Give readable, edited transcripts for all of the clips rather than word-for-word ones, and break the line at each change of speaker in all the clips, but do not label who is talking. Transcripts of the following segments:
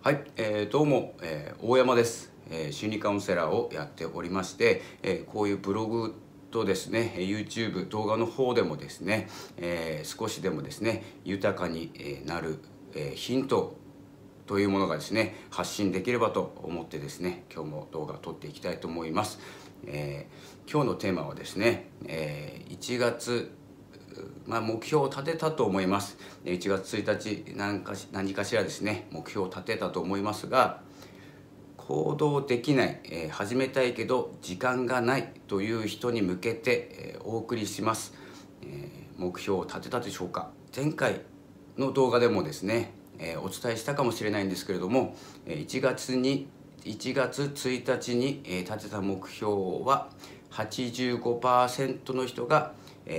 はい、どうも、大山です、心理カウンセラーをやっておりまして、こういうブログとですね YouTube 動画の方でもですね、少しでもですね豊かになる、ヒントというものがですね発信できればと思ってですね、今日も動画を撮っていきたいと思います。今日のテーマはですね、1月目標を立てたと思います。1月1日何かしらですね目標を立てたと思いますが、行動できない、始めたいけど時間がないという人に向けて、お送りします。目標を立てたでしょうか。前回の動画でもですね、お伝えしたかもしれないんですけれども、1月1日に立てた目標は 85% の人が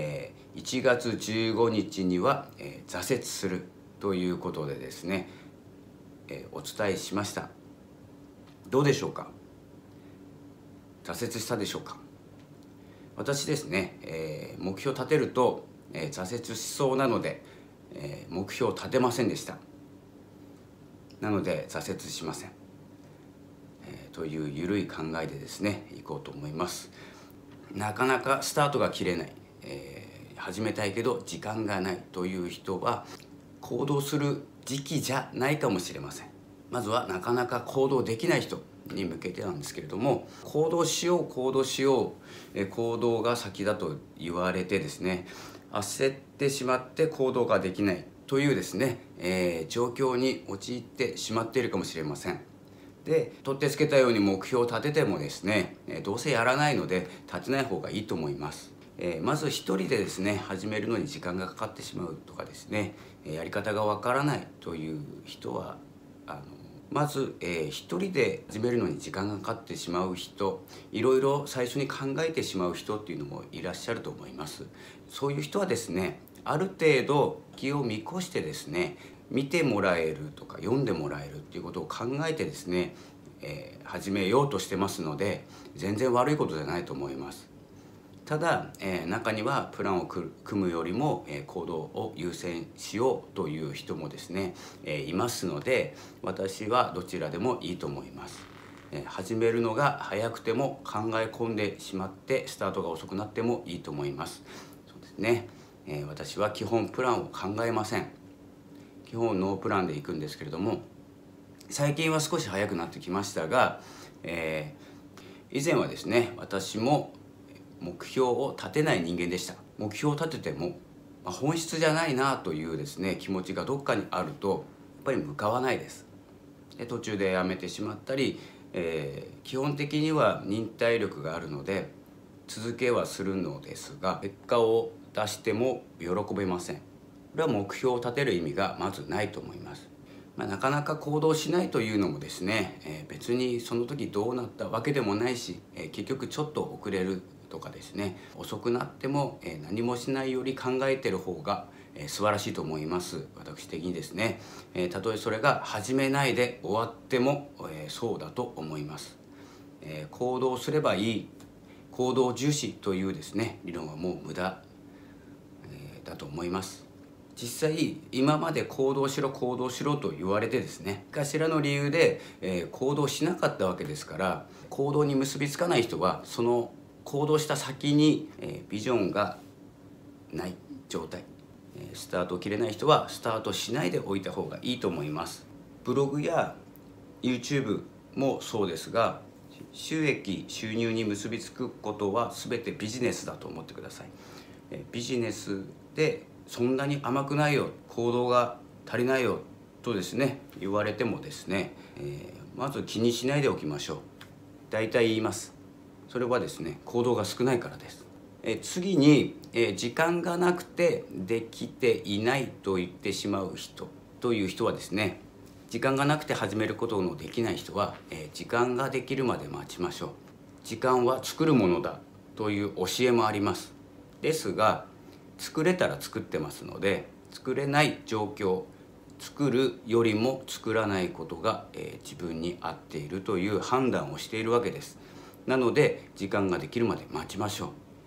1月15日には挫折するということでですね、お伝えしました。どうでしょうか。挫折したでしょうか。私ですね、目標を立てると挫折しそうなので目標を立てませんでした。なので挫折しません、という緩い考えでですねいこうと思います。なかなかスタートが切れない、始めたいけど時間がないという人は行動する時期じゃないかもしれません。まずはなかなか行動できない人に向けてなんですけれども、行動しよう行動が先だと言われてですね焦ってしまって行動ができないというですね、状況に陥ってしまっているかもしれません。で、取ってつけたように目標を立ててもですね、どうせやらないので立てない方がいいと思います。まず一人でですね始めるのに時間がかかってしまうとかですね、やり方がわからないという人はまず、一人で始めるのに時間がかかってしまう人、いろいろ最初に考えてしまう人っていうのもいらっしゃると思います。そういう人はですね、ある程度気を見越してですね見てもらえるとか読んでもらえるっていうことを考えてですね、始めようとしてますので全然悪いことじゃないと思います。ただ、中にはプランを組むよりも、行動を優先しようという人もですね、いますので、私はどちらでもいいと思います。始めるのが早くても考え込んでしまってスタートが遅くなってもいいと思います。そうですね、私は基本プランを考えません。基本ノープランで行くんですけれども、最近は少し早くなってきましたが、以前はですね私も目標を立てない人間でした。目標を立てても本質じゃないなというですね気持ちがどっかにあるとやっぱり向かわないです。で、途中でやめてしまったり、基本的には忍耐力があるので続けはするのですが、結果を出しても喜べません。これは目標を立てる意味がまずないと思います。なかなか行動しないというのもですね、別にその時どうなったわけでもないし、結局ちょっと遅れるとかですね、遅くなっても何もしないより考えてる方が素晴らしいと思います。私的にですね、たとえそれが始めないで終わってもそうだと思います。行動すればいい、行動重視というですね理論はもう無駄だと思います。実際今まで行動しろと言われてですね何かしらの理由で、行動しなかったわけですから、行動に結びつかない人はその行動した先に、ビジョンがない状態、スタートを切れない人はスタートしないでおいた方がいいと思います。ブログや YouTube もそうですが、収入に結びつくことは全てビジネスだと思ってください。ビジネスでそんなに甘くないよ、行動が足りないよとですね言われてもですね、まず気にしないでおきましょう。大体言います。それはですね行動が少ないからです。次に、時間がなくてできていないと言ってしまう人という人はですね、時間がなくて始めることのできない人は、時間ができるまで待ちましょう。時間は作るものだという教えもあります。ですが作れたら作ってますので、作れない状況、作るよりも作らないことが、自分に合っているという判断をしているわけです。なので時間ができるまで待ちましょう。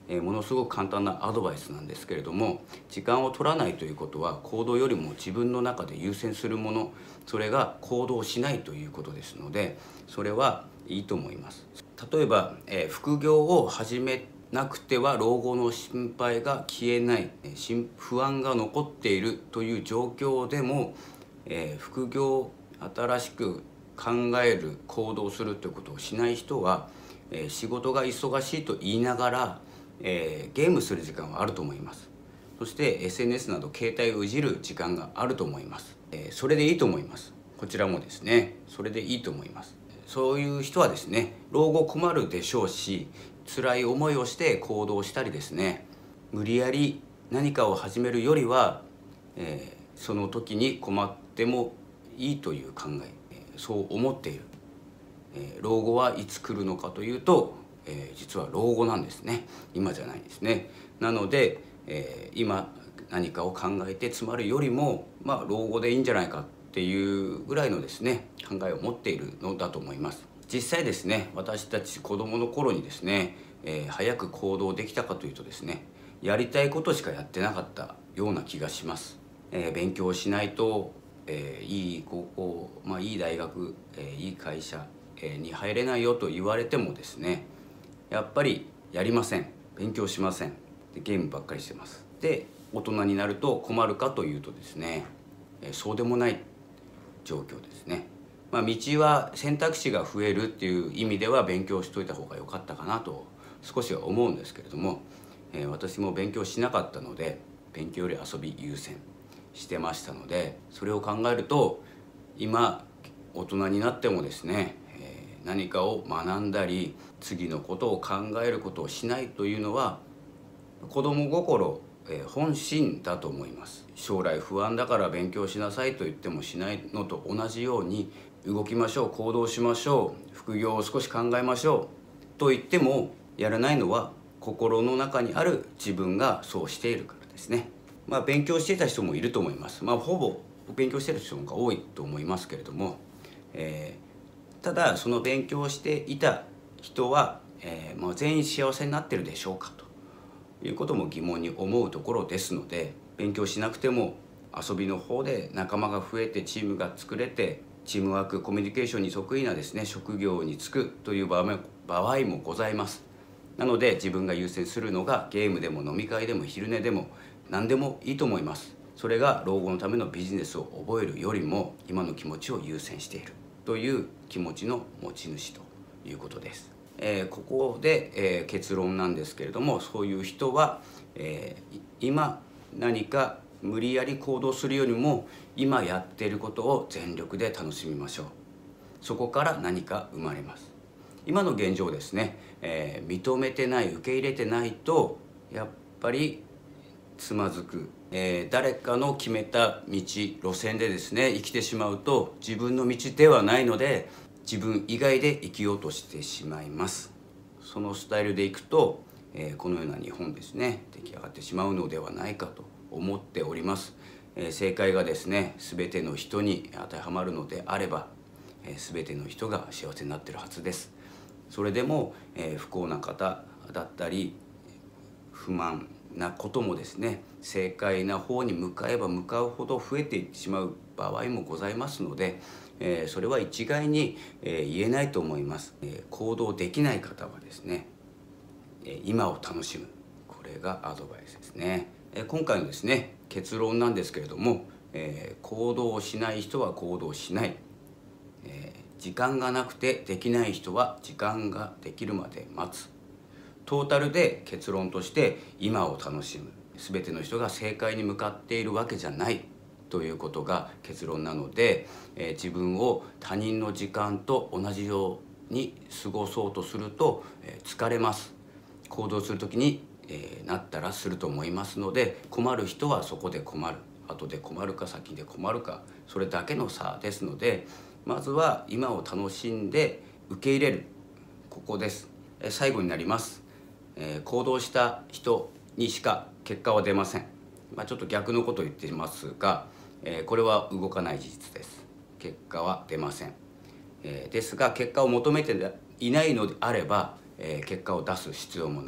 ものすごく簡単なアドバイスなんですけれども、時間を取らないということは行動よりも自分の中で優先するもの、それが行動しないということですので、それはいいと思います。例えば、副業を始めなくては老後の心配が消えない、不安が残っているという状況でも、副業、新しく考える、行動するということをしない人は、仕事が忙しいと言いながら、ゲームする時間はあると思います。そして SNS など携帯をいじる時間があると思います。それでいいと思います。こちらもですね、それでいいと思います。そういう人はですね、老後困るでしょうし、辛い思いをして行動したりですね、無理やり何かを始めるよりは、その時に困ってもいいという考え、そう思っている。老後はいつ来るのかというと、実は老後なんですね。今じゃないですね。なので、今何かを考えて詰まるよりも、老後でいいんじゃないかっていうぐらいのですね、考えを持っているのだと思います。実際ですね、私たち子どもの頃にですね、早く行動できたかというとですね、やりたいことしかやってなかったような気がします。勉強しないと、いい高校、いい大学、いい会社に入れないよと言われてもですね、やっぱりやりません。勉強しません。でゲームばっかりしてます。で大人になると困るかというとですね、そうでもない状況ですね。道は選択肢が増えるっていう意味では勉強しといた方が良かったかなと少しは思うんですけれども、私も勉強しなかったので、勉強より遊び優先してましたので、それを考えると今大人になってもですね、何かを学んだり次のことを考えることをしないというのは子供心、本心だと思います。将来不安だから勉強しなさいと言ってもしないのと同じように、動きましょう、行動しましょう、副業を少し考えましょうと言ってもやらないのは心の中にある自分がそうしているからですね。勉強していた人もいると思います。ほぼ勉強している人が多いと思いますけれども、ただその勉強していた人は、全員幸せになってるでしょうかということも疑問に思うところですので、勉強しなくても遊びの方で仲間が増えてチームが作れて、チームワークコミュニケーションに得意なですね職業に就くという場合もございます。なので自分が優先するのがゲームでも飲み会でも昼寝でも何でもいいと思います。それが老後のためのビジネスを覚えるよりも今の気持ちを優先しているという気持ちの持ち主ということです。ここで、結論なんですけれども、そういう人は、今何か無理やり行動するよりも今やっていることを全力で楽しみましょう。そこから何か生まれます。今の現状ですね、認めてない、受け入れてないとやっぱりつまずく、誰かの決めた道、路線でですね生きてしまうと自分の道ではないので、自分以外で生きようとしてしまいます。そのスタイルでいくと、このような日本ですね出来上がってしまうのではないかと思っております。正解がですね全ての人に当てはまるのであれば、全ての人が幸せになっているはずです。それでも、不幸な方だったり不満なこともですね、正解な方に向かえば向かうほど増えていってしまう場合もございますので、それは一概に、言えないと思います。行動できない方はですね、今を楽しむ、これがアドバイスですね。今回のですね結論なんですけれども、行動をしない人は行動しない、時間がなくてできない人は時間ができるまで待つ。トータルで結論として今を楽しむ、全ての人が正解に向かっているわけじゃないということが結論なので、自分を他人の時間と同じように過ごそうとすると、疲れます。行動する時に、なったらすると思いますので、困る人はそこで困る、後で困るか先で困るか、それだけの差ですので、まずは今を楽しんで受け入れる、ここです。最後になります。行動した人にしか結果は出ません。ちょっと逆のことを言っていますが、これは動かない事実です。結果は出ません。ですが結果を求めていないのであれば、結果を出す必要もない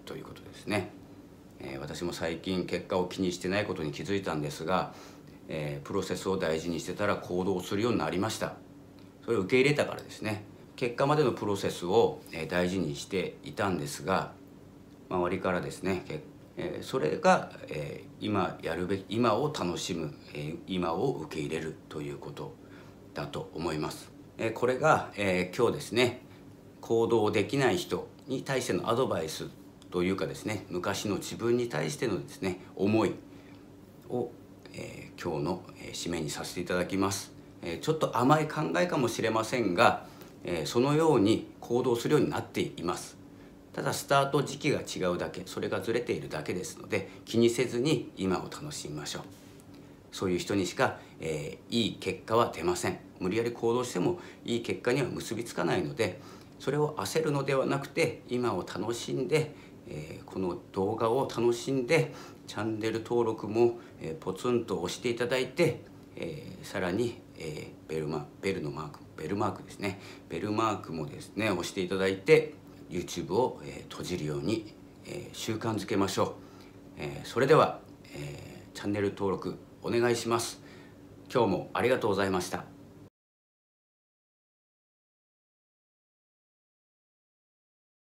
ということですね。私も最近結果を気にしてないことに気づいたんですが、プロセスを大事にしてたら行動するようになりました。それを受け入れたからですね。結果までのプロセスを大事にしていたんですが、周りからですね、それが今やるべき、今を楽しむ、今を受け入れるということだと思います。これが今日ですね、行動できない人に対してのアドバイスというかですね、昔の自分に対してのですね思いを、今日の締めにさせていただきます。ちょっと甘い考えかもしれませんが、そのように行動するようになっています。ただスタート時期が違うだけ、それがずれているだけですので、気にせずに今を楽しみましょう。そういう人にしか、いい結果は出ません。無理やり行動してもいい結果には結びつかないので、それを焦るのではなくて、今を楽しんで、この動画を楽しんで、チャンネル登録も、ポツンと押していただいて、さらに、ベルマークですね、ベルマークもですね押していただいて、 YouTube を、閉じるように、習慣づけましょう。それでは、チャンネル登録お願いします。今日もありがとうございました。